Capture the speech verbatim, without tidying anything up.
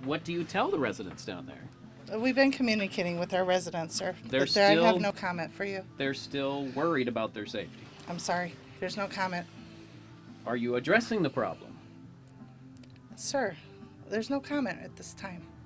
what do you tell the residents down there? We've been communicating with our residents, sir. They're but there, I have still- no comment for you. They're still worried about their safety. I'm sorry. There's no comment. Are you addressing the problem? Sir, there's no comment at this time.